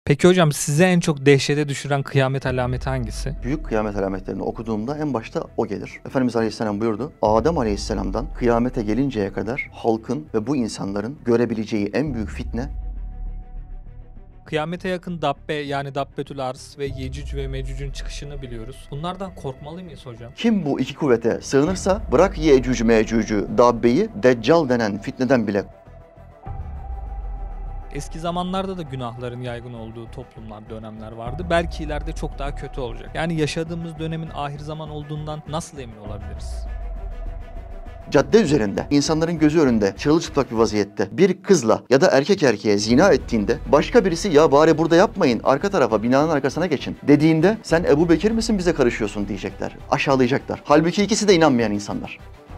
Peki hocam size en çok dehşete düşüren kıyamet alameti hangisi? Büyük kıyamet alametlerini okuduğumda en başta o gelir. Efendimiz Aleyhisselam buyurdu, Adem Aleyhisselam'dan kıyamete gelinceye kadar halkın ve bu insanların görebileceği en büyük fitne, Kıyamete yakın Dabbe yani Dabbetül Arz ve Yecüc ve Mecüc'ün çıkışını biliyoruz. Bunlardan korkmalı mıyız hocam? kim bu iki kuvvete sığınırsa bırak Yecüc Mecüc'ü, Dabbe'yi, Deccal denen fitneden bile Eski zamanlarda da günahların yaygın olduğu toplumlar, dönemler vardı. Belki ileride çok daha kötü olacak. Yani yaşadığımız dönemin ahir zaman olduğundan nasıl emin olabiliriz? cadde üzerinde, insanların gözü önünde, çırılçıplak bir vaziyette bir kızla ya da erkek erkeğe zina ettiğinde başka birisi ya bari burada yapmayın, arka tarafa, binanın arkasına geçin dediğinde sen Ebu Bekir misin bize karışıyorsun diyecekler, aşağılayacaklar. Halbuki ikisi de inanmayan insanlar.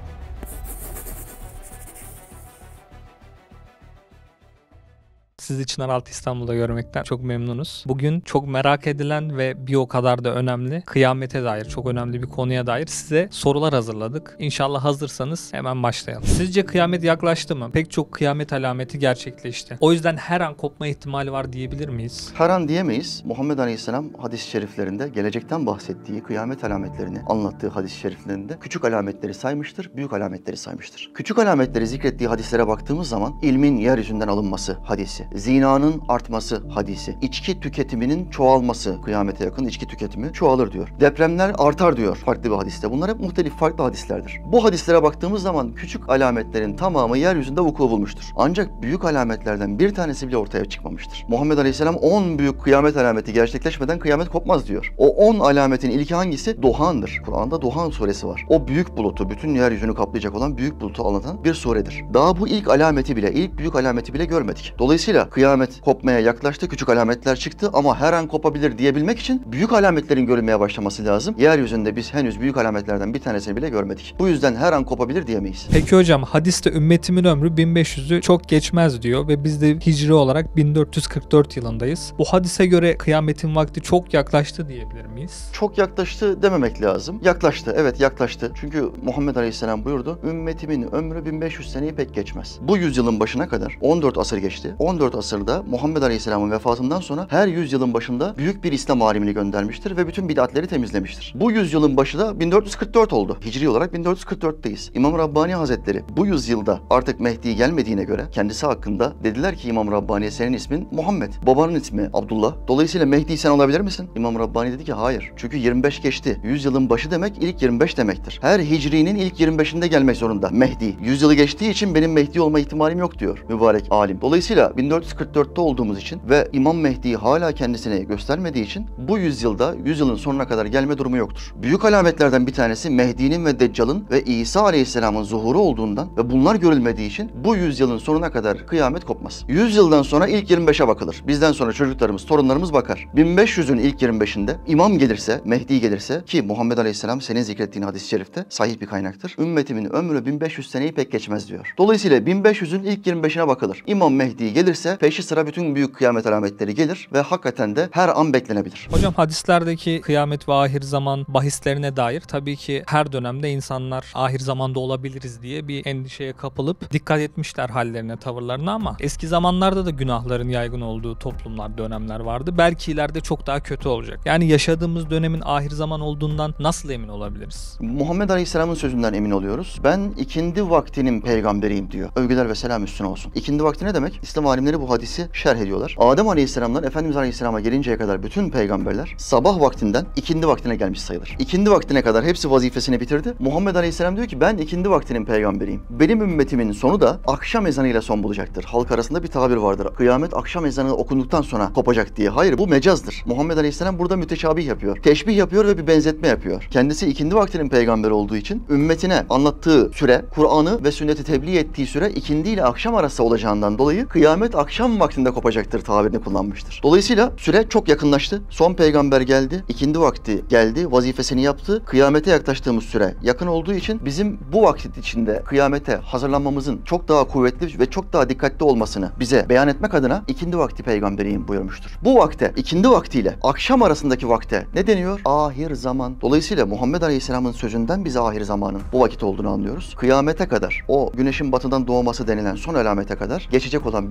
Sizi Çınaraltı İstanbul'da görmekten çok memnunuz. Bugün çok merak edilen ve bir o kadar da önemli, kıyamete dair çok önemli bir konuya dair size sorular hazırladık. İnşallah hazırsanız hemen başlayalım. Sizce kıyamet yaklaştı mı? Pek çok kıyamet alameti gerçekleşti. O yüzden her an kopma ihtimali var diyebilir miyiz? Her an diyemeyiz. Muhammed Aleyhisselam hadis-i şeriflerinde gelecekten bahsettiği kıyamet alametlerini anlattığı hadis-i şeriflerinde küçük alametleri saymıştır, büyük alametleri saymıştır. Küçük alametleri zikrettiği hadislere baktığımız zaman ilmin yeryüzünden alınması hadisi, zinanın artması hadisi, içki tüketiminin çoğalması, kıyamete yakın içki tüketimi çoğalır diyor. Depremler artar diyor farklı bir hadiste. Bunlar hep muhtelif farklı hadislerdir. Bu hadislere baktığımız zaman küçük alametlerin tamamı yeryüzünde vuku bulmuştur. Ancak büyük alametlerden bir tanesi bile ortaya çıkmamıştır. Muhammed Aleyhisselam 10 büyük kıyamet alameti gerçekleşmeden kıyamet kopmaz diyor. O 10 alametin ilki hangisi? Duhan'dır. Kur'an'da Duhan suresi var. O büyük bulutu, bütün yeryüzünü kaplayacak olan büyük bulutu anlatan bir suredir. Daha bu ilk alameti bile, ilk büyük alameti bile görmedik. Dolayısıyla kıyamet kopmaya yaklaştı, küçük alametler çıktı ama her an kopabilir diyebilmek için büyük alametlerin görülmeye başlaması lazım. Yeryüzünde biz henüz büyük alametlerden bir tanesini bile görmedik. Bu yüzden her an kopabilir diyemeyiz. Peki hocam hadiste ümmetimin ömrü 1500'ü çok geçmez diyor ve biz de hicri olarak 1444 yılındayız. Bu hadise göre kıyametin vakti çok yaklaştı diyebilir miyiz? Çok yaklaştı dememek lazım. Yaklaştı, evet yaklaştı. Çünkü Muhammed Aleyhisselam buyurdu, ümmetimin ömrü 1500 seneyi pek geçmez. Bu yüzyılın başına kadar 14 asır geçti. 14 asırda Muhammed Aleyhisselam'ın vefatından sonra her yüzyılın başında büyük bir İslam alimini göndermiştir ve bütün bid'atleri temizlemiştir. Bu yüzyılın başı da 1444 oldu. Hicri olarak 1444'teyiz. İmam Rabbani Hazretleri bu yüzyılda artık Mehdi gelmediğine göre kendisi hakkında dediler ki İmam Rabbani'ye senin ismin Muhammed, babanın ismi Abdullah. Dolayısıyla Mehdi sen olabilir misin? İmam Rabbani dedi ki hayır. Çünkü 25 geçti. Yüzyılın başı demek ilk 25 demektir. Her hicrinin ilk 25'inde gelmek zorunda Mehdi. Yüzyılı geçtiği için benim Mehdi olma ihtimalim yok diyor mübarek alim. Dolayısıyla 1444'te olduğumuz için ve İmam Mehdi hala kendisini göstermediği için bu yüzyılda yüzyılın sonuna kadar gelme durumu yoktur. Büyük alametlerden bir tanesi Mehdi'nin ve Deccal'ın ve İsa Aleyhisselam'ın zuhuru olduğundan ve bunlar görülmediği için bu yüzyılın sonuna kadar kıyamet kopmaz. 100 yıldan sonra ilk 25'e bakılır. Bizden sonra çocuklarımız, torunlarımız bakar. 1500'ün ilk 25'inde imam gelirse, Mehdi gelirse ki Muhammed Aleyhisselam senin zikrettiğin hadis-i şerifte sahih bir kaynaktır. Ümmetimin ömrü 1500 seneyi pek geçmez diyor. Dolayısıyla 1500'ün ilk 25'ine bakılır. İmam Mehdi gelirse peşi sıra bütün büyük kıyamet alametleri gelir ve hakikaten de her an beklenebilir. Hocam hadislerdeki kıyamet ve ahir zaman bahislerine dair tabii ki her dönemde insanlar ahir zamanda olabiliriz diye bir endişeye kapılıp dikkat etmişler hallerine, tavırlarına ama eski zamanlarda da günahların yaygın olduğu toplumlar, dönemler vardı. Belki ileride çok daha kötü olacak. Yani yaşadığımız dönemin ahir zaman olduğundan nasıl emin olabiliriz? Muhammed Aleyhisselam'ın sözünden emin oluyoruz. Ben ikindi vaktinin peygamberiyim diyor. Övgüler ve selam üstüne olsun. İkindi vakti ne demek? İslam alimleri bu hadisi şerh ediyorlar. Adem Aleyhisselam'dan Efendimiz Aleyhisselam'a gelinceye kadar bütün peygamberler sabah vaktinden ikindi vaktine gelmiş sayılır. İkindi vaktine kadar hepsi vazifesini bitirdi. Muhammed Aleyhisselam diyor ki ben ikindi vaktinin peygamberiyim. Benim ümmetimin sonu da akşam ezanıyla son bulacaktır. Halk arasında bir tabir vardır. Kıyamet akşam ezanı okunduktan sonra kopacak diye. Hayır, bu mecazdır. Muhammed Aleyhisselam burada müteşabih yapıyor. Teşbih yapıyor ve bir benzetme yapıyor. Kendisi ikindi vaktinin peygamberi olduğu için ümmetine anlattığı süre, Kur'an'ı ve sünneti tebliğ ettiği süre ikindi ile akşam arası olacağından dolayı kıyamet akşam vaktinde kopacaktır tabirini kullanmıştır. Dolayısıyla süre çok yakınlaştı. Son peygamber geldi, ikindi vakti geldi, vazifesini yaptı. Kıyamete yaklaştığımız süre yakın olduğu için bizim bu vakit içinde kıyamete hazırlanmamızın çok daha kuvvetli ve çok daha dikkatli olmasını bize beyan etmek adına ikindi vakti peygamberiyim buyurmuştur. Bu vakte, ikindi vaktiyle akşam arasındaki vakte ne deniyor? Ahir zaman. Dolayısıyla Muhammed Aleyhisselam'ın sözünden biz ahir zamanın bu vakit olduğunu anlıyoruz. Kıyamete kadar, o güneşin batıdan doğması denilen son alamete kadar geçecek olan bütün süre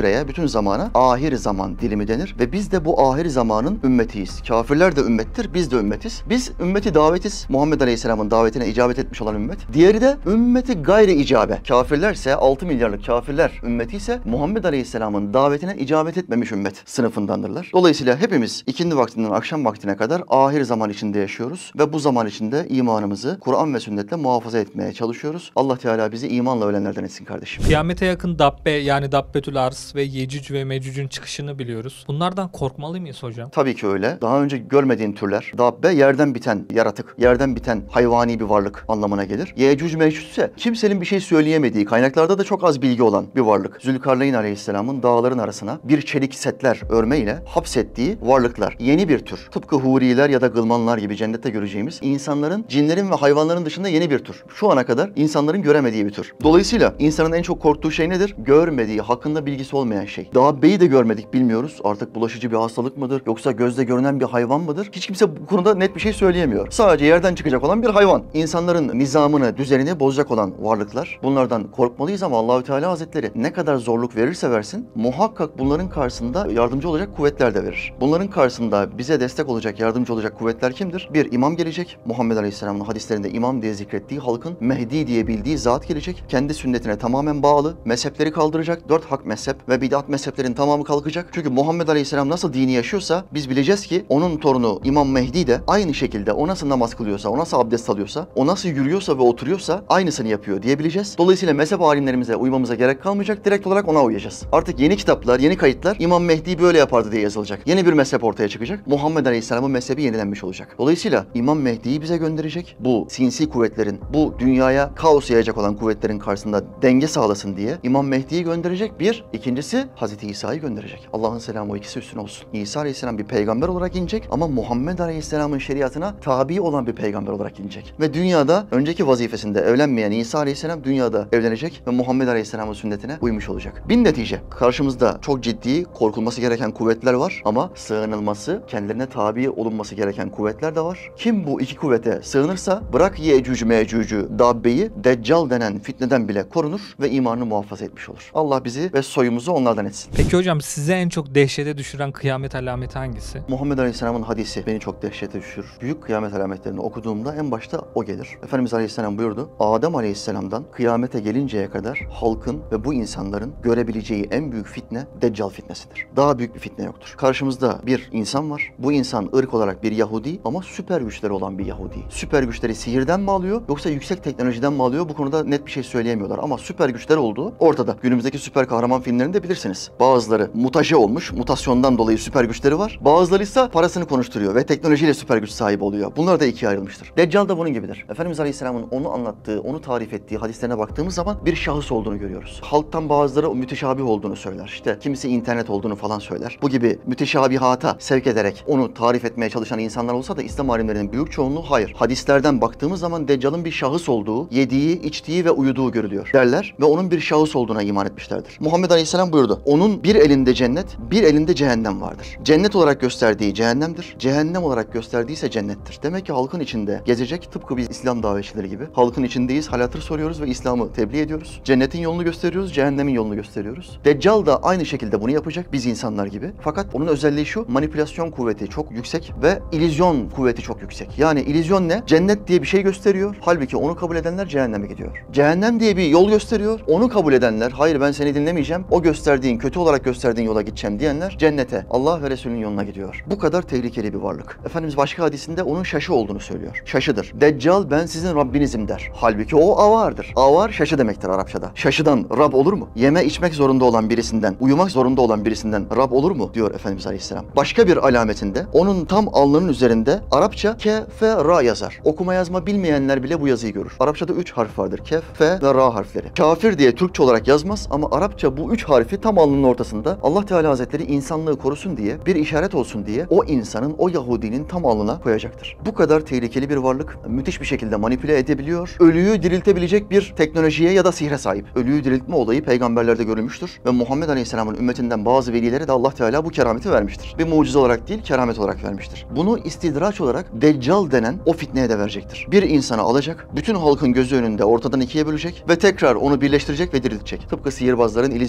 süreye, bütün zamana ahir zaman dilimi denir ve biz de bu ahir zamanın ümmetiyiz. Kafirler de ümmettir, biz de ümmetiz. Biz ümmeti davetiz. Muhammed Aleyhisselam'ın davetine icabet etmiş olan ümmet. Diğeri de ümmeti gayri icabe. Kafirlerse 6 milyarlık kafirler ümmeti ise Muhammed Aleyhisselam'ın davetine icabet etmemiş ümmet sınıfındandırlar. Dolayısıyla hepimiz ikindi vaktinden akşam vaktine kadar ahir zaman içinde yaşıyoruz ve bu zaman içinde imanımızı Kur'an ve sünnetle muhafaza etmeye çalışıyoruz. Allah Teala bizi imanla ölenlerden etsin kardeşim. Kıyamete yakın Dabbe yani Dabbetül Ars ve Yecüc ve Mecüc'ün çıkışını biliyoruz. Bunlardan korkmalı mıyız hocam? Tabii ki öyle. Daha önce görmediğin türler. Dabbe yerden biten yaratık, yerden biten hayvani bir varlık anlamına gelir. Yecüc Mecüc ise kimsenin bir şey söyleyemediği, kaynaklarda da çok az bilgi olan bir varlık. Zülkarneyn Aleyhisselam'ın dağların arasına bir çelik setler örmeyle hapsettiği varlıklar. Yeni bir tür. Tıpkı huriler ya da gılmanlar gibi cennette göreceğimiz insanların, cinlerin ve hayvanların dışında yeni bir tür. Şu ana kadar insanların göremediği bir tür. Dolayısıyla insanın en çok korktuğu şey nedir? Görmediği, hakkında bilgisi olmayan şey. Dabbeyi de görmedik, bilmiyoruz. Artık bulaşıcı bir hastalık mıdır? Yoksa gözle görünen bir hayvan mıdır? Hiç kimse bu konuda net bir şey söyleyemiyor. Sadece yerden çıkacak olan bir hayvan. İnsanların nizamını, düzenini bozacak olan varlıklar. Bunlardan korkmalıyız ama Allahü Teala Hazretleri ne kadar zorluk verirse versin, muhakkak bunların karşısında yardımcı olacak kuvvetler de verir. Bunların karşısında bize destek olacak, yardımcı olacak kuvvetler kimdir? Bir imam gelecek. Muhammed Aleyhisselam'ın hadislerinde imam diye zikrettiği halkın Mehdi diye bildiği zat gelecek. Kendi sünnetine tamamen bağlı. Mezhepleri kaldıracak. 4 hak mezhep ve bid'at mezheplerin tamamı kalkacak. Çünkü Muhammed Aleyhisselam nasıl dini yaşıyorsa biz bileceğiz ki onun torunu İmam Mehdi de aynı şekilde o nasıl namaz kılıyorsa, o nasıl abdest alıyorsa, o nasıl yürüyorsa ve oturuyorsa aynısını yapıyor diyebileceğiz. Dolayısıyla mezhep alimlerimize uymamıza gerek kalmayacak. Direkt olarak ona uyacağız. Artık yeni kitaplar, yeni kayıtlar İmam Mehdi böyle yapardı diye yazılacak. Yeni bir mezhep ortaya çıkacak. Muhammed Aleyhisselam'ın mezhebi yenilenmiş olacak. Dolayısıyla İmam Mehdi'yi bize gönderecek. Bu sinsi kuvvetlerin, bu dünyaya kaos yayacak olan kuvvetlerin karşısında denge sağlasın diye İmam Mehdi'yi gönderecek. Bir. İkincisi Hazreti İsa'yı gönderecek. Allah'ın selamı o ikisi üstüne olsun. İsa Aleyhisselam bir peygamber olarak inecek ama Muhammed Aleyhisselam'ın şeriatına tabi olan bir peygamber olarak inecek. Ve dünyada önceki vazifesinde evlenmeyen İsa Aleyhisselam dünyada evlenecek ve Muhammed Aleyhisselam'ın sünnetine uymuş olacak. Bin netice karşımızda çok ciddi, korkulması gereken kuvvetler var ama sığınılması, kendilerine tabi olunması gereken kuvvetler de var. Kim bu iki kuvvete sığınırsa bırak Yecüc Mecüc'ü, Dabbe'yi, Deccal denen fitneden bile korunur ve imanını muhafaza etmiş olur. Allah bizi ve soyumuzu onlardan etsin. Peki hocam size en çok dehşete düşüren kıyamet alameti hangisi? Muhammed Aleyhisselam'ın hadisi beni çok dehşete düşürür. Büyük kıyamet alametlerini okuduğumda en başta o gelir. Efendimiz Aleyhisselam buyurdu. Adem Aleyhisselam'dan kıyamete gelinceye kadar halkın ve bu insanların görebileceği en büyük fitne Deccal fitnesidir. Daha büyük bir fitne yoktur. Karşımızda bir insan var. Bu insan ırk olarak bir Yahudi ama süper güçleri olan bir Yahudi. Süper güçleri sihirden mi alıyor yoksa yüksek teknolojiden mi alıyor? Bu konuda net bir şey söyleyemiyorlar ama süper güçler olduğu ortada. Günümüzdeki süper kahraman filmlerini de bilirsiniz. Bazıları mutaje olmuş, mutasyondan dolayı süper güçleri var. Bazıları ise parasını konuşturuyor ve teknolojiyle süper güç sahibi oluyor. Bunlar da ikiye ayrılmıştır. Deccal da bunun gibidir. Efendimiz Aleyhisselam'ın onu anlattığı, onu tarif ettiği hadislerine baktığımız zaman bir şahıs olduğunu görüyoruz. Halktan bazıları o müteşabih olduğunu söyler. İşte kimisi internet olduğunu falan söyler. Bu gibi müteşabihata sevk ederek onu tarif etmeye çalışan insanlar olsa da İslam alimlerinin büyük çoğunluğu hayır. Hadislerden baktığımız zaman Deccal'ın bir şahıs olduğu, yediği, içtiği ve uyuduğu görülüyor derler ve onun bir şahıs olduğuna iman etmişlerdir. Muhammed Aleyhisselam buyurdu. Onun bir elinde cennet, bir elinde cehennem vardır. Cennet olarak gösterdiği cehennemdir. Cehennem olarak gösterdiği ise cennettir. Demek ki halkın içinde gezecek tıpkı biz İslam davetçileri gibi. Halkın içindeyiz, hal hatır soruyoruz ve İslam'ı tebliğ ediyoruz. Cennetin yolunu gösteriyoruz, cehennemin yolunu gösteriyoruz. Deccal da aynı şekilde bunu yapacak biz insanlar gibi. Fakat onun özelliği şu, manipülasyon kuvveti çok yüksek ve illüzyon kuvveti çok yüksek. Yani illüzyon ne? Cennet diye bir şey gösteriyor. Halbuki onu kabul edenler cehenneme gidiyor. Cehennem diye bir yol gösteriyor. Onu kabul edenler, hayır ben seni dinlemeyeceğim. O gösterdiğin, kötü olarak gösterdiğin yola gideceğim diyenler cennete, Allah ve Resulünün yoluna gidiyor. Bu kadar tehlikeli bir varlık. Efendimiz başka hadisinde onun şaşı olduğunu söylüyor. Şaşıdır. Deccal ben sizin Rabbinizim der. Halbuki o avardır. Avar şaşı demektir Arapçada. Şaşıdan Rab olur mu? Yeme içmek zorunda olan birisinden, uyumak zorunda olan birisinden Rab olur mu? Diyor Efendimiz Aleyhisselam. Başka bir alametinde onun tam alnının üzerinde Arapça K, F, Ra yazar. Okuma yazma bilmeyenler bile bu yazıyı görür. Arapçada 3 harf vardır. Kef, F ve Ra harfleri. Kafir diye Türkçe olarak yazmaz ama Arapça bu 3 harfi tam alnının ortasında Allah Teala Hazretleri insanlığı korusun diye, bir işaret olsun diye o insanın, o Yahudinin tam alnına koyacaktır. Bu kadar tehlikeli bir varlık müthiş bir şekilde manipüle edebiliyor. Ölüyü diriltebilecek bir teknolojiye ya da sihre sahip. Ölüyü diriltme olayı peygamberlerde görülmüştür ve Muhammed Aleyhisselam'ın ümmetinden bazı velilere de Allah Teala bu kerameti vermiştir. Bir mucize olarak değil, keramet olarak vermiştir. Bunu istidraç olarak Deccal denen o fitneye de verecektir. Bir insanı alacak, bütün halkın gözü önünde ortadan ikiye bölecek ve tekrar onu birleştirecek ve diriltecek. Tıpkı sihirbazların illüzyon olarak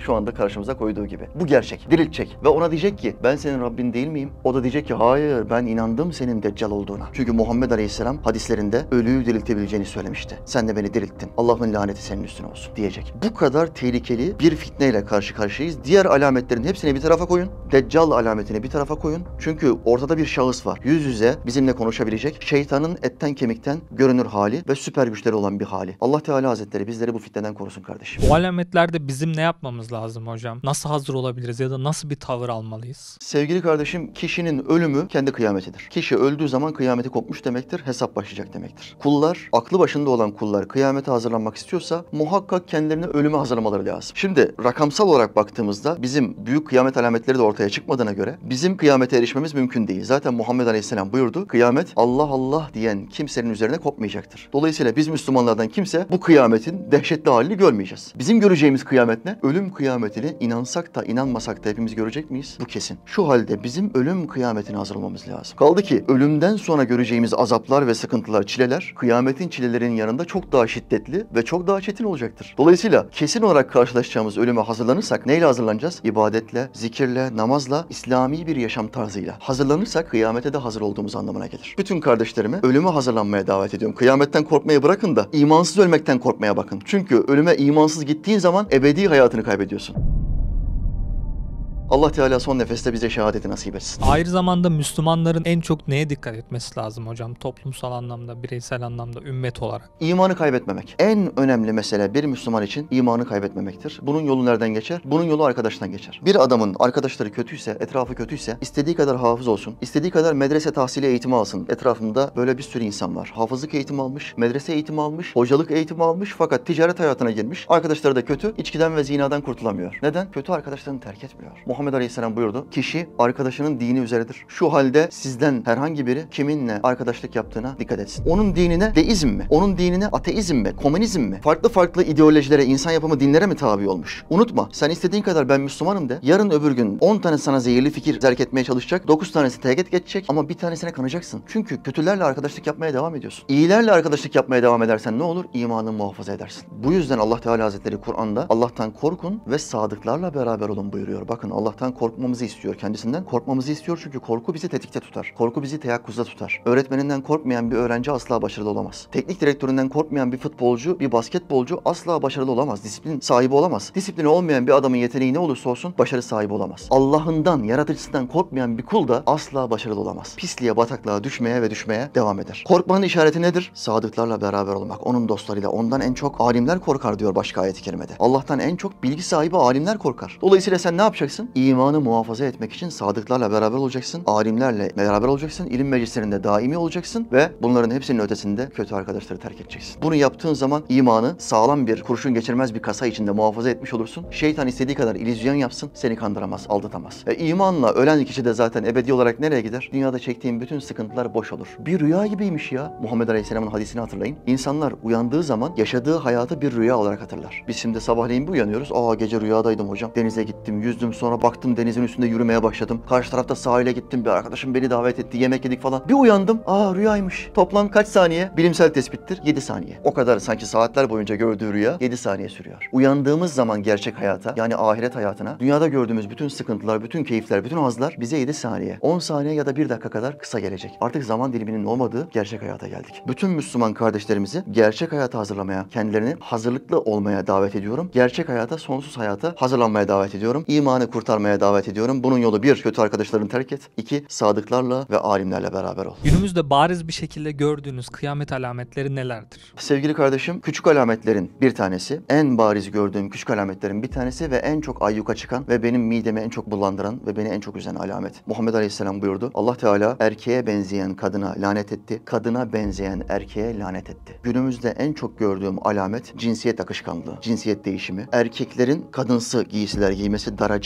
şu anda karşımıza koyduğu gibi. Bu gerçek. Diriltecek. Ve ona diyecek ki ben senin Rabbin değil miyim? O da diyecek ki hayır, ben inandım senin Deccal olduğuna. Çünkü Muhammed Aleyhisselam hadislerinde ölüyü diriltebileceğini söylemişti. Sen de beni dirilttin. Allah'ın laneti senin üstüne olsun diyecek. Bu kadar tehlikeli bir fitneyle karşı karşıyayız. Diğer alametlerin hepsini bir tarafa koyun. Deccal alametini bir tarafa koyun. Çünkü ortada bir şahıs var. Yüz yüze bizimle konuşabilecek, şeytanın etten kemikten görünür hali ve süper güçleri olan bir hali. Allah Teala Hazretleri bizleri bu fitneden korusun kardeşim. O alametlerde bizim ne yapmamız lazım hocam? Nasıl hazır olabiliriz ya da nasıl bir tavır almalıyız? Sevgili kardeşim, kişinin ölümü kendi kıyametidir. Kişi öldüğü zaman kıyameti kopmuş demektir, hesap başlayacak demektir. Kullar, aklı başında olan kullar kıyamete hazırlanmak istiyorsa muhakkak kendilerini ölüme hazırlamaları lazım. Şimdi rakamsal olarak baktığımızda bizim büyük kıyamet alametleri de ortaya çıkmadığına göre bizim kıyamete erişmemiz mümkün değil. Zaten Muhammed Aleyhisselam buyurdu, kıyamet Allah Allah diyen kimsenin üzerine kopmayacaktır. Dolayısıyla biz Müslümanlardan kimse bu kıyametin dehşetli halini görmeyeceğiz. Bizim göreceğimiz kıyamet ne? Ölüm kıyametini inansak da inanmasak da hepimiz görecek miyiz? Bu kesin. Şu halde bizim ölüm kıyametine hazırlamamız lazım. Kaldı ki ölümden sonra göreceğimiz azaplar ve sıkıntılar, çileler kıyametin çilelerinin yanında çok daha şiddetli ve çok daha çetin olacaktır. Dolayısıyla kesin olarak karşılaşacağımız ölüme hazırlanırsak neyle hazırlanacağız? İbadetle, zikirle, namazla, İslami bir yaşam tarzıyla hazırlanırsak kıyamete de hazır olduğumuz anlamına gelir. Bütün kardeşlerimi ölüme hazırlanmaya davet ediyorum. Kıyametten korkmayı bırakın da imansız ölmekten korkmaya bakın. Çünkü ölüme imansız gittiğin zaman ebedi hayatını kaybediyorsun. Allah Teala son nefeste bize şehadeti nasip etsin. Ahir zamanda Müslümanların en çok neye dikkat etmesi lazım hocam? Toplumsal anlamda, bireysel anlamda, ümmet olarak. İmanı kaybetmemek. En önemli mesele bir Müslüman için imanı kaybetmemektir. Bunun yolu nereden geçer? Bunun yolu arkadaştan geçer. Bir adamın arkadaşları kötüyse, etrafı kötüyse istediği kadar hafız olsun, istediği kadar medrese tahsili eğitimi alsın. Etrafımda böyle bir sürü insan var. Hafızlık eğitimi almış, medrese eğitimi almış, hocalık eğitimi almış fakat ticaret hayatına girmiş. Arkadaşları da kötü, içkiden ve zinadan kurtulamıyor. Neden? Kötü arkadaşlarını terk etmiyor. Muhammed Aleyhisselam buyurdu. Kişi arkadaşının dini üzeredir. Şu halde sizden herhangi biri kiminle arkadaşlık yaptığına dikkat etsin. Onun dinine deizm mi? Onun dinine ateizm mi? Komünizm mi? Farklı farklı ideolojilere, insan yapımı dinlere mi tabi olmuş? Unutma, sen istediğin kadar ben Müslümanım de. Yarın öbür gün 10 tane sana zehirli fikir zerk etmeye çalışacak. 9 tanesi teğet geçecek ama bir tanesine kanacaksın. Çünkü kötülerle arkadaşlık yapmaya devam ediyorsun. İyilerle arkadaşlık yapmaya devam edersen ne olur? İmanını muhafaza edersin. Bu yüzden Allah Teala Hazretleri Kur'an'da Allah'tan korkun ve sadıklarla beraber olun buyuruyor. Bakın Allah'tan korkmamızı istiyor. Kendisinden korkmamızı istiyor çünkü korku bizi tetikte tutar. Korku bizi teyakkuzda tutar. Öğretmeninden korkmayan bir öğrenci asla başarılı olamaz. Teknik direktöründen korkmayan bir futbolcu, bir basketbolcu asla başarılı olamaz. Disiplin sahibi olamaz. Disiplini olmayan bir adamın yeteneği ne olursa olsun başarı sahibi olamaz. Allah'ından, yaratıcısından korkmayan bir kul da asla başarılı olamaz. Pisliğe, bataklığa düşmeye ve düşmeye devam eder. Korkmanın işareti nedir? Sadıklarla beraber olmak. Onun dostlarıyla. Ondan en çok alimler korkar diyor başka ayet-i kerimede. Allah'tan en çok bilgi sahibi alimler korkar. Dolayısıyla sen ne yapacaksın? İmanı muhafaza etmek için sadıklarla beraber olacaksın. Alimlerle beraber olacaksın. İlim meclislerinde daimi olacaksın ve bunların hepsinin ötesinde kötü arkadaşları terk edeceksin. Bunu yaptığın zaman imanı sağlam bir, kurşun geçirmez bir kasa içinde muhafaza etmiş olursun. Şeytan istediği kadar illüzyon yapsın, seni kandıramaz, aldatamaz. İmanla ölen kişi de zaten ebedi olarak nereye gider? Dünyada çektiğin bütün sıkıntılar boş olur. Bir rüya gibiymiş ya. Muhammed Aleyhisselam'ın hadisini hatırlayın. İnsanlar uyandığı zaman yaşadığı hayatı bir rüya olarak hatırlar. Biz şimdi sabahleyin bir uyanıyoruz. Gece rüyadaydım hocam. Denize gittim, yüzdüm, sonra baktım denizin üstünde yürümeye başladım. Karşı tarafta sahile gittim, bir arkadaşım beni davet etti, yemek yedik falan. Bir uyandım, rüyaymış. Toplam kaç saniye? Bilimsel tespittir, 7 saniye. O kadar sanki saatler boyunca gördüğü rüya 7 saniye sürüyor. Uyandığımız zaman gerçek hayata, yani ahiret hayatına, dünyada gördüğümüz bütün sıkıntılar, bütün keyifler, bütün hazlar bize 7 saniye, 10 saniye ya da 1 dakika kadar kısa gelecek. Artık zaman diliminin olmadığı gerçek hayata geldik. Bütün Müslüman kardeşlerimizi gerçek hayata hazırlamaya, kendilerini hazırlıklı olmaya davet ediyorum. Gerçek hayata, sonsuz hayata hazırlanmaya davet ediyorum. İmanı kurtarmaya davet ediyorum. Bunun yolu 1, kötü arkadaşlarını terk et. 2, sadıklarla ve alimlerle beraber ol. Günümüzde bariz bir şekilde gördüğünüz kıyamet alametleri nelerdir? Sevgili kardeşim, küçük alametlerin bir tanesi, en bariz gördüğüm küçük alametlerin bir tanesi ve en çok ayyuka çıkan ve benim midemi en çok bulandıran ve beni en çok üzen alamet. Muhammed Aleyhisselam buyurdu. Allah Teala erkeğe benzeyen kadına lanet etti, kadına benzeyen erkeğe lanet etti. Günümüzde en çok gördüğüm alamet cinsiyet akışkanlığı, cinsiyet değişimi. Erkeklerin kadınsı giysiler giymesi, daracık,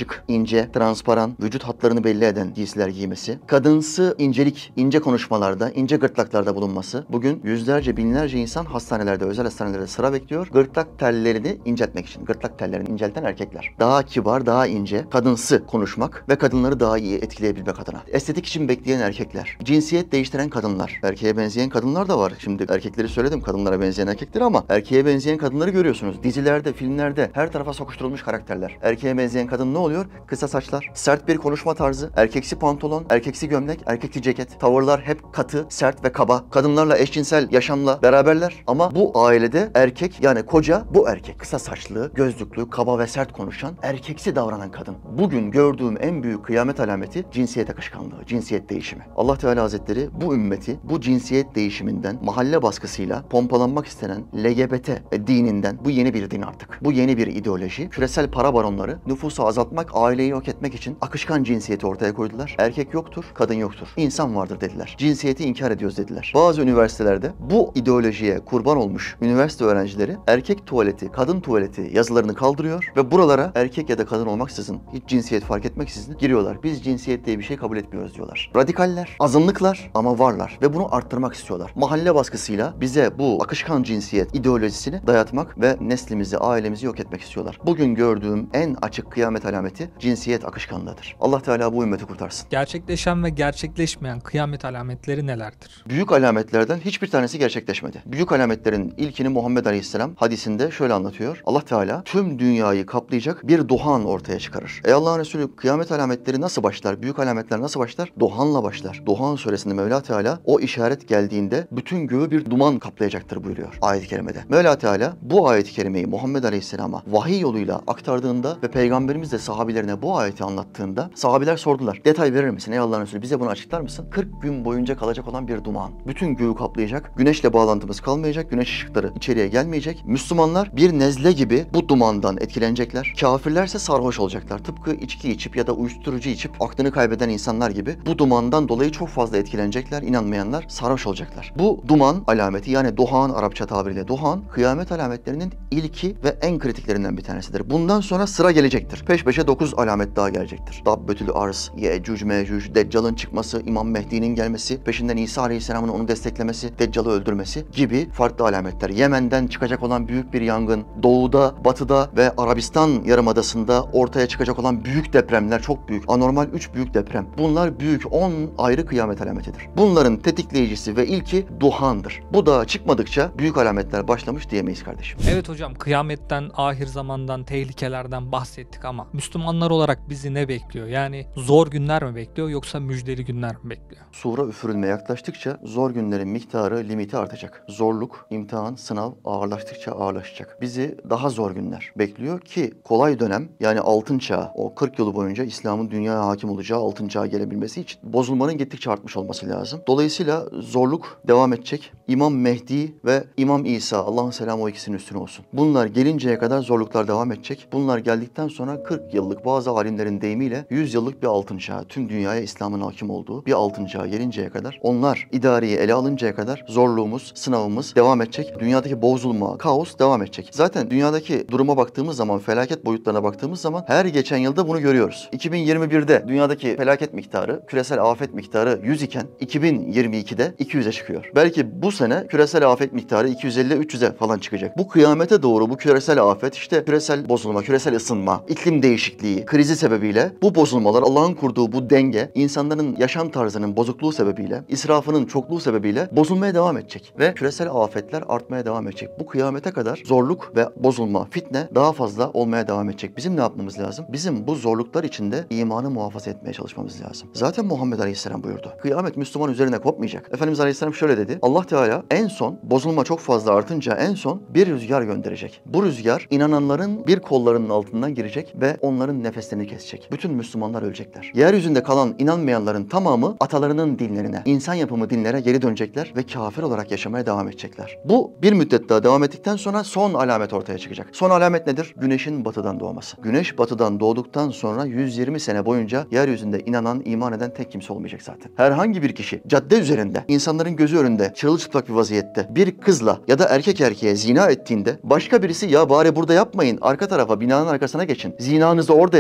ince, transparan, vücut hatlarını belli eden giysiler giymesi, kadınsı incelik, ince konuşmalarda, ince gırtlaklarda bulunması. Bugün yüzlerce, binlerce insan hastanelerde, özel hastanelerde sıra bekliyor. Gırtlak tellerini inceltmek için. Gırtlak tellerini incelten erkekler. Daha kibar, daha ince, kadınsı konuşmak ve kadınları daha iyi etkileyebilmek adına. Estetik için bekleyen erkekler. Cinsiyet değiştiren kadınlar. Erkeğe benzeyen kadınlar da var. Şimdi erkekleri söyledim, kadınlara benzeyen erkekleri, ama erkeğe benzeyen kadınları görüyorsunuz. Dizilerde, filmlerde her tarafa sokuşturulmuş karakterler. Erkeğe benzeyen kadın ne oluyor? Kısa saçlar, sert bir konuşma tarzı, erkeksi pantolon, erkeksi gömlek, erkeksi ceket. Tavırlar hep katı, sert ve kaba. Kadınlarla eşcinsel yaşamla beraberler ama bu ailede erkek, yani koca bu erkek. Kısa saçlı, gözlüklü, kaba ve sert konuşan, erkeksi davranan kadın. Bugün gördüğüm en büyük kıyamet alameti cinsiyet akışkanlığı, cinsiyet değişimi. Allah Teala Hazretleri bu ümmeti bu cinsiyet değişiminden, mahalle baskısıyla pompalanmak istenen LGBT dininden, bu yeni bir din artık. Bu yeni bir ideoloji. Küresel para baronları nüfusu azaltmak, aileyi yok etmek için akışkan cinsiyeti ortaya koydular. Erkek yoktur, kadın yoktur. İnsan vardır dediler. Cinsiyeti inkar ediyoruz dediler. Bazı üniversitelerde bu ideolojiye kurban olmuş üniversite öğrencileri erkek tuvaleti, kadın tuvaleti yazılarını kaldırıyor ve buralara erkek ya da kadın olmaksızın, hiç cinsiyet fark etmeksizin giriyorlar. Biz cinsiyet diye bir şey kabul etmiyoruz diyorlar. Radikaller, azınlıklar ama varlar ve bunu arttırmak istiyorlar. Mahalle baskısıyla bize bu akışkan cinsiyet ideolojisini dayatmak ve neslimizi, ailemizi yok etmek istiyorlar. Bugün gördüğüm en açık kıyamet alameti cinsiyet akışkanlığıdır. Allah Teala bu ümmeti kurtarsın. Gerçekleşen ve gerçekleşmeyen kıyamet alametleri nelerdir? Büyük alametlerden hiçbir tanesi gerçekleşmedi. Büyük alametlerin ilkini Muhammed Aleyhisselam hadisinde şöyle anlatıyor. Allah Teala tüm dünyayı kaplayacak bir duhan ortaya çıkarır. Ey Allah'ın Resulü, kıyamet alametleri nasıl başlar? Büyük alametler nasıl başlar? Duhanla başlar. Duhan suresinde Mevla Teala o işaret geldiğinde bütün göğü bir duman kaplayacaktır buyuruyor ayet-i kerimede. Mevla Teala bu ayet-i kerimeyi Muhammed Aleyhisselam'a vahiy yoluyla aktardığında ve Peygamberimiz de sahabilerine bu ayeti anlattığında sahabiler sordular. Detay verir misin ey Allah'ın Resulü? Bize bunu açıklar mısın? 40 gün boyunca kalacak olan bir duman. Bütün göğü kaplayacak. Güneşle bağlantımız kalmayacak. Güneş ışıkları içeriye gelmeyecek. Müslümanlar bir nezle gibi bu dumandan etkilenecekler. Kafirlerse sarhoş olacaklar. Tıpkı içki içip ya da uyuşturucu içip aklını kaybeden insanlar gibi bu dumandan dolayı çok fazla etkilenecekler. İnanmayanlar sarhoş olacaklar. Bu duman alameti, yani duhan, Arapça tabiriyle duhan, kıyamet alametlerinin ilki ve en kritiklerinden bir tanesidir. Bundan sonra sıra gelecektir. Peş peşe 9 alamet daha gelecektir. Dabbetül Arz, Yecüc Mecüc, Deccal'ın çıkması, İmam Mehdi'nin gelmesi, peşinden İsa Aleyhisselam'ın onu desteklemesi, Deccal'ı öldürmesi gibi farklı alametler. Yemen'den çıkacak olan büyük bir yangın, doğuda, batıda ve Arabistan Yarımadası'nda ortaya çıkacak olan büyük depremler, çok büyük, anormal 3 büyük deprem. Bunlar büyük 10 ayrı kıyamet alametidir. Bunların tetikleyicisi ve ilki duhandır. Bu da çıkmadıkça büyük alametler başlamış diyemeyiz kardeşim. Evet hocam, kıyametten, ahir zamandan, tehlikelerden bahsettik ama Müslümanlar olarak bizi ne bekliyor? Yani zor günler mi bekliyor yoksa müjdeli günler mi bekliyor? Sura üfürülmeye yaklaştıkça zor günlerin miktarı, limiti artacak. Zorluk, imtihan, sınav ağırlaştıkça ağırlaşacak. Bizi daha zor günler bekliyor ki kolay dönem, yani altın çağ, o 40 yılı boyunca İslam'ın dünyaya hakim olacağı altın çağa gelebilmesi için bozulmanın gittikçe artmış olması lazım. Dolayısıyla zorluk devam edecek. İmam Mehdi ve İmam İsa, Allah'ın selamı o ikisinin üstüne olsun. Bunlar gelinceye kadar zorluklar devam edecek. Bunlar geldikten sonra 40 yıllık, bazı alimlerin deyimiyle 100 yıllık bir altın çağı, tüm dünyaya İslam'ın hakim olduğu bir altın çağı gelinceye kadar, onlar idareyi ele alıncaya kadar zorluğumuz, sınavımız devam edecek. Dünyadaki bozulma, kaos devam edecek. Zaten dünyadaki duruma baktığımız zaman, felaket boyutlarına baktığımız zaman her geçen yılda bunu görüyoruz. 2021'de dünyadaki felaket miktarı, küresel afet miktarı 100 iken 2022'de 200'e çıkıyor. Belki bu sene küresel afet miktarı 250-300'e falan çıkacak. Bu kıyamete doğru bu küresel afet, işte küresel bozulma, küresel ısınma, iklim değişikliği, krizi sebebiyle bu bozulmalar, Allah'ın kurduğu bu denge, insanların yaşam tarzının bozukluğu sebebiyle, israfının çokluğu sebebiyle bozulmaya devam edecek. Ve küresel afetler artmaya devam edecek. Bu kıyamete kadar zorluk ve bozulma, fitne daha fazla olmaya devam edecek. Bizim ne yapmamız lazım? Bizim bu zorluklar içinde imanı muhafaza etmeye çalışmamız lazım. Zaten Muhammed Aleyhisselam buyurdu. Kıyamet Müslüman üzerine kopmayacak. Efendimiz Aleyhisselam şöyle dedi. Allah Teala en son bozulma çok fazla artınca en son bir rüzgar gönderecek. Bu rüzgar inananların bir kollarının altından girecek ve onların nefeslerini kesecek. Bütün Müslümanlar ölecekler. Yeryüzünde kalan inanmayanların tamamı atalarının dinlerine, insan yapımı dinlere geri dönecekler ve kafir olarak yaşamaya devam edecekler. Bu bir müddet daha devam ettikten sonra son alamet ortaya çıkacak. Son alamet nedir? Güneşin batıdan doğması. Güneş batıdan doğduktan sonra 120 sene boyunca yeryüzünde inanan, iman eden tek kimse olmayacak zaten. Herhangi bir kişi cadde üzerinde, insanların gözü önünde, çırılçıplak bir vaziyette bir kızla ya da erkek erkeğe zina ettiğinde başka birisi ya bari burada yapmayın, arka tarafa, binanın arkasına geçin, zinanızı orada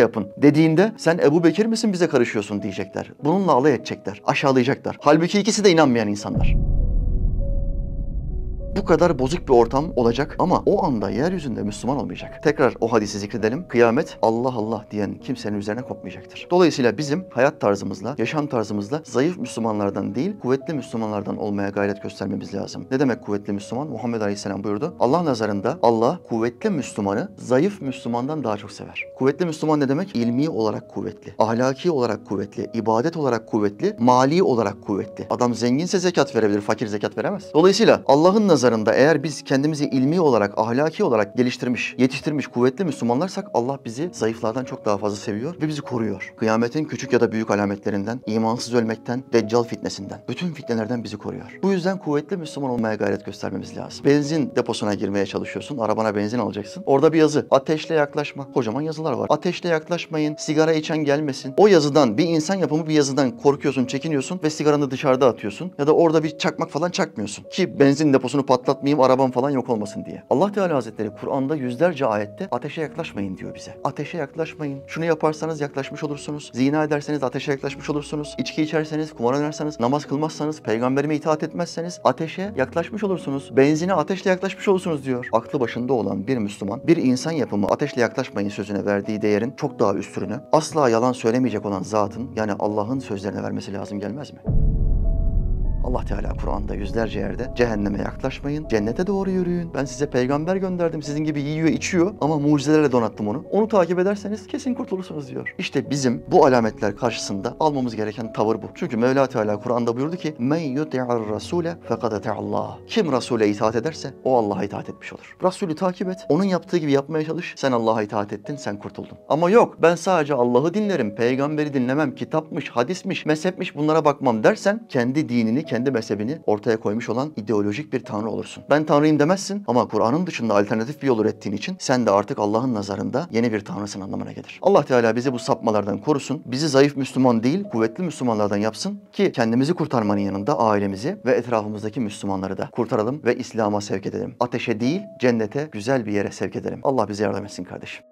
yapın dediğinde sen Ebu Bekir misin bize karışıyorsun diyecekler. Bununla alay edecekler, aşağılayacaklar. Halbuki ikisi de inanmayan insanlar. Bu kadar bozuk bir ortam olacak ama o anda yeryüzünde Müslüman olmayacak. Tekrar o hadisi zikredelim. Kıyamet Allah Allah diyen kimsenin üzerine kopmayacaktır. Dolayısıyla bizim hayat tarzımızla, yaşam tarzımızla zayıf Müslümanlardan değil, kuvvetli Müslümanlardan olmaya gayret göstermemiz lazım. Ne demek kuvvetli Müslüman? Muhammed Aleyhisselam buyurdu. Allah nazarında Allah kuvvetli Müslümanı zayıf Müslümandan daha çok sever. Kuvvetli Müslüman ne demek? İlmi olarak kuvvetli, ahlaki olarak kuvvetli, ibadet olarak kuvvetli, mali olarak kuvvetli. Adam zenginse zekat verebilir, fakir zekat veremez. Dolayısıyla Allah'ın nazarında eğer biz kendimizi ilmi olarak, ahlaki olarak geliştirmiş, yetiştirmiş, kuvvetli Müslümanlarsak Allah bizi zayıflardan çok daha fazla seviyor ve bizi koruyor. Kıyametin küçük ya da büyük alametlerinden, imansız ölmekten, deccal fitnesinden, bütün fitnelerden bizi koruyor. Bu yüzden kuvvetli Müslüman olmaya gayret göstermemiz lazım. Benzin deposuna girmeye çalışıyorsun, arabana benzin alacaksın. Orada bir yazı, ateşle yaklaşma. Kocaman yazılar var. Ateşle yaklaşmayın, sigara içen gelmesin. O yazıdan, bir insan yapımı bir yazıdan korkuyorsun, çekiniyorsun ve sigaranı dışarıda atıyorsun. Ya da orada bir çakmak falan çakmıyorsun. Ki benzin deposunu patlatmayayım, arabam falan yok olmasın diye. Allah Teala Hazretleri Kur'an'da yüzlerce ayette ateşe yaklaşmayın diyor bize. Ateşe yaklaşmayın. Şunu yaparsanız yaklaşmış olursunuz. Zina ederseniz ateşe yaklaşmış olursunuz. İçki içerseniz, kumar oynarsanız, namaz kılmazsanız, peygamberime itaat etmezseniz ateşe yaklaşmış olursunuz. Benzine ateşle yaklaşmış olursunuz diyor. Aklı başında olan bir Müslüman, bir insan yapımı ateşle yaklaşmayın sözüne verdiği değerin çok daha üstünü, asla yalan söylemeyecek olan zatın, yani Allah'ın sözlerine vermesi lazım gelmez mi? Allah Teala Kur'an'da yüzlerce yerde cehenneme yaklaşmayın, cennete doğru yürüyün. Ben size peygamber gönderdim, sizin gibi yiyor, içiyor ama mucizelerle donattım onu. Onu takip ederseniz kesin kurtulursunuz diyor. İşte bizim bu alametler karşısında almamız gereken tavır bu. Çünkü Mevla Teala Kur'an'da buyurdu ki: "Men yuti'ar rasule fekad ete'allah." Kim Rasule itaat ederse o Allah'a itaat etmiş olur. Rasulü takip et, onun yaptığı gibi yapmaya çalış. Sen Allah'a itaat ettin, sen kurtuldun. Ama yok, ben sadece Allah'ı dinlerim, peygamberi dinlemem, kitapmış, hadismiş, mezhepmiş bunlara bakmam dersen kendi dinini, kendi mezhebini ortaya koymuş olan ideolojik bir tanrı olursun. Ben tanrıyım demezsin ama Kur'an'ın dışında alternatif bir yol ürettiğin için sen de artık Allah'ın nazarında yeni bir tanrısın anlamına gelir. Allah Teala bizi bu sapmalardan korusun. Bizi zayıf Müslüman değil, kuvvetli Müslümanlardan yapsın ki kendimizi kurtarmanın yanında ailemizi ve etrafımızdaki Müslümanları da kurtaralım ve İslam'a sevk edelim. Ateşe değil, cennete, güzel bir yere sevk edelim. Allah bize yardım etsin kardeşim.